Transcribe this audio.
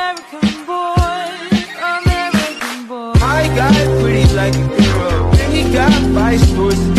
American boy, American boy. My guy pretty like a girl, and he got 5 stores.